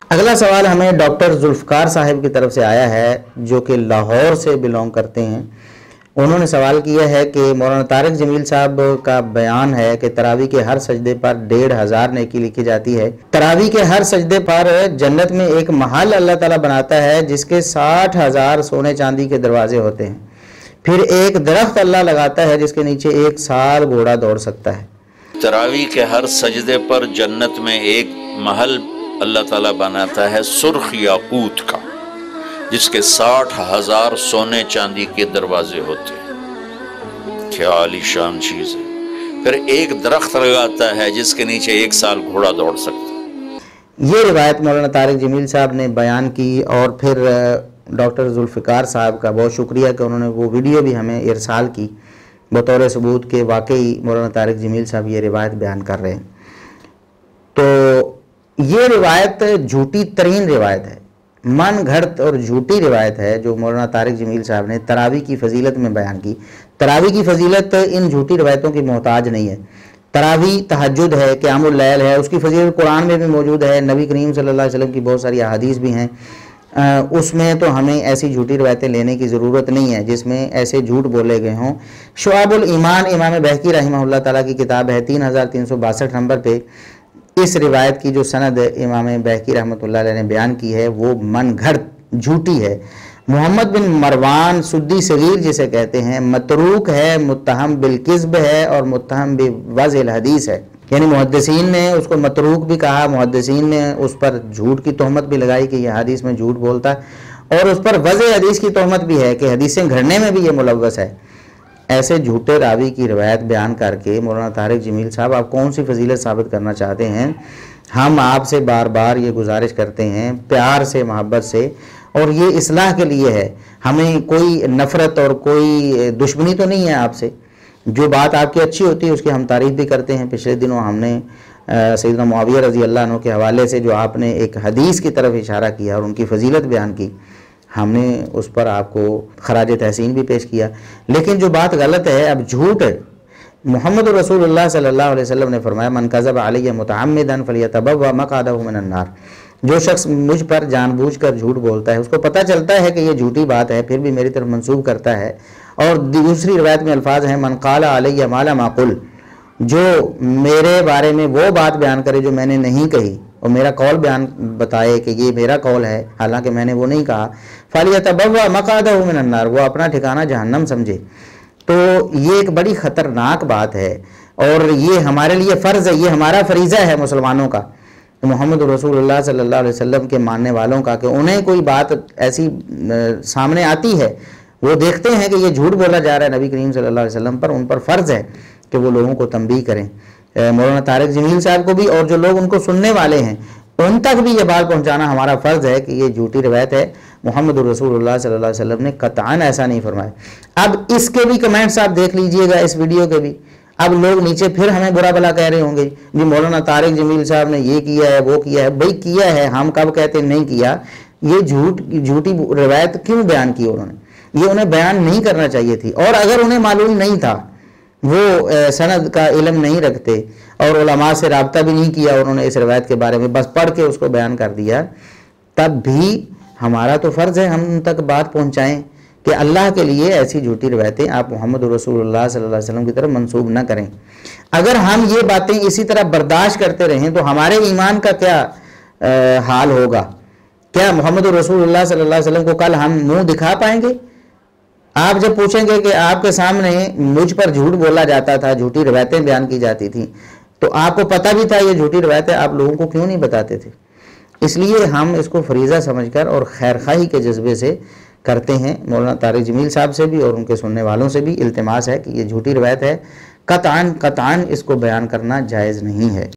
اگلا سوال ہمیں ڈاکٹر ذوالفقار صاحب کی طرف سے آیا ہے جو کہ لاہور سے بلونگ کرتے ہیں۔ انہوں نے سوال کیا ہے کہ مولانا طارق جمیل صاحب کا بیان ہے کہ تراویح کے ہر سجدے پر 1500 نیکی لکھی جاتی ہے۔ تراویح کے ہر سجدے پر جنت میں ایک محل اللہ تعالیٰ بناتا ہے جس کے 60,000 سونے چاندی کے دروازے ہوتے ہیں۔ پھر ایک درخت اللہ لگاتا ہے جس کے نیچے 1 سال گھوڑا دوڑ سکتا ہے۔ تراویح کے ہر سجدے پر جنت میں ایک محل اللہ تعالیٰ بناتا ہے سرخ یاقوت کا، جس کے 60,000 سونے چاندی کے دروازے ہوتے ہیں۔ کیا عالی شان چیز ہے۔ پھر ایک درخت لگاتا ہے جس کے نیچے 1 سال گھوڑا دوڑ سکتا ہے۔ یہ روایت مولانا طارق جمیل صاحب نے بیان کی، اور پھر ڈاکٹر ذوالفقار صاحب کا بہت شکریہ کہ انہوں نے وہ ویڈیو بھی ہمیں ارسال کی بطور ثبوت کہ واقعی مولانا طارق جمیل صاحب یہ روایت بیان کر رہے ہیں۔ تو یہ روایت جھوٹی ترین روایت ہے، من گھڑت اور جھوٹی روایت ہے جو مولانا طارق جمیل صاحب نے تراویح کی فضیلت میں بیان کی۔ تراویح کی فضیلت ان جھوٹی روایتوں کی محتاج نہیں ہے۔ تراویح تہجد ہے، قیام اللیل ہے، اس کی فضیلت قرآن میں بھی موجود ہے، نبی کریم صلی اللہ علیہ وسلم کی بہت ساری احادیث بھی ہیں۔ اس میں تو ہمیں ایسی جھوٹی روایتیں لینے کی ضرورت نہیں ہے جس میں ایسے جھوٹ بولے گئے ہوں۔ شعب الایمان امام بہقی رحمہ اللہ تعالیٰ کی کتاب ہے، 3362 نمبر پہ اس روایت کی جو سند امام بہقی رحمۃ اللہ علیہ نے بیان کی ہے وہ من گھڑت جھوٹی ہے۔ محمد بن مروان سدی صغیر جسے کہتے ہیں متروک ہے، متہم بالکذب ہے اور متہم بوضع الحدیث ہے، یعنی محدثین نے اس کو متروک بھی کہا، محدثین نے اس پر جھوٹ کی تہمت بھی لگائی کہ یہ حدیث میں جھوٹ بولتا ہے، اور اس پر وضع حدیث کی تہمت بھی ہے کہ حدیثیں گھڑنے میں بھی یہ ملوث ہے۔ ایسے جھوٹے راوی کی روایت بیان کر کے مولانا طارق جمیل صاحب آپ کون سی فضیلت ثابت کرنا چاہتے ہیں؟ ہم آپ سے بار بار یہ گزارش کرتے ہیں پیار سے، محبت سے، اور یہ اصلاح کے لیے ہے، ہمیں کوئی نفرت اور کوئی دشمنی تو نہیں ہے آپ سے۔ جو بات آپ کی اچھی ہوتی ہے اس کی ہم تعریف بھی کرتے ہیں۔ پچھلے دنوں ہم نے سیدنا معاویہ رضی اللہ عنہ کے حوالے سے جو آپ نے ایک حدیث کی طرف اشارہ کیا اور ان کی فضیلت بیان کی، ہم نے اس پر آپ کو خراج تحسین بھی پیش کیا۔ لیکن جو بات غلط ہے، اب جھوٹ ہے۔ محمد رسول اللہ صلی اللہ علیہ وسلم نے فرمایا من کذب علی متعمدا فلیتبوأ مقعدہ من النار۔ جو شخص مجھ پر جان بوجھ کر جھوٹ بولتا ہے، اس کو پتہ چلتا ہے کہ یہ جھوٹی بات ہے، پھر بھی میری طرف منسوب کرتا ہے۔ اور دوسری روایت میں الفاظ ہیں من قال علی ما لم اقل، جو میرے بارے میں وہ بات بیان کرے جو میں نے نہیں کہی اور میرا قول بیان بتائے کہ یہ میرا قول ہے حالانکہ میں نے وہ نہیں کہا، فَلْيَتَبَوَّأْ مَقْعَدَهُ مِنَ النَّارِ، وہ اپنا ٹھکانہ جہنم سمجھے۔ تو یہ ایک بڑی خطرناک بات ہے، اور یہ ہمارے لیے فرض ہے، یہ ہمارا فریضہ ہے مسلمانوں کا، محمد رسول اللہ صلی اللہ علیہ وسلم کے ماننے والوں کا، کہ انہیں کوئی بات ایسی سامنے آتی ہے، وہ دیکھتے ہیں کہ یہ جھوٹ بولا جا رہا ہے نبی کریم صلی اللہ علیہ وسلم پر، ان پر فرض ہے کہ وہ لوگوں کو تنبیہ کریں۔ مولانا طارق جمیل صاحب کو بھی اور جو لوگ ان کو سننے والے ہیں ان تک بھی یہ بات پہنچانا ہمارا فرض ہے کہ یہ جھوٹی روایت ہے۔ محمد رسول اللہ صلی اللہ علیہ وسلم نے قطعاً ایسا نہیں فرمایا۔ اب اس کے بھی کمنٹس آپ دیکھ لیجئے گا، اس ویڈیو کے بھی۔ اب لوگ نیچے پھر ہمیں برا بلا کہہ رہے ہوں گے جی مولانا طارق جمیل صاحب نے یہ کیا ہے، وہ کیا ہے۔ بھئی کیا ہے، ہم کب کہتے نہیں کیا؟ یہ جھوٹی روایت کیوں بیان کی انہوں نے؟ یہ انہیں بیان نہیں کرنا چاہیے تھی، اور اگر انہیں معلوم نہیں تھا، وہ سند کا علم نہیں رکھتے اور علماء سے رابطہ بھی نہیں کیا، انہوں نے اس روایت کے بارے میں بس پڑھ کے اس کو بیان کر دیا، تب بھی ہمارا تو فرض ہے ہم ان تک بات پہنچائیں کہ اللہ کے لیے ایسی جھوٹی روایتیں آپ محمد رسول اللہ صلی اللہ علیہ وسلم کی طرف منسوب نہ کریں۔ اگر ہم یہ باتیں اسی طرح برداشت کرتے رہیں تو ہمارے ایمان کا کیا حال ہوگا؟ کیا محمد رسول اللہ صلی اللہ علیہ وسلم کو کل ہم منہ دکھا پائیں گے؟ آپ جب پوچھیں گے کہ آپ کے سامنے مجھ پر جھوٹ بولا جاتا تھا، جھوٹی روایتیں بیان کی جاتی تھیں، تو آپ کو پتہ بھی تھا یہ جھوٹی روایتیں، آپ لوگوں کو کیوں نہیں بتاتے تھے؟ اس لیے ہم اس کو فریضہ سمجھ کر اور خیرخواہی کے جذبے سے کرتے ہیں۔ مولانا طارق جمیل صاحب سے بھی اور ان کے سننے والوں سے بھی التماس ہے کہ یہ جھوٹی روایت ہے، قطعاً اس کو بیان کرنا جائز نہیں ہے۔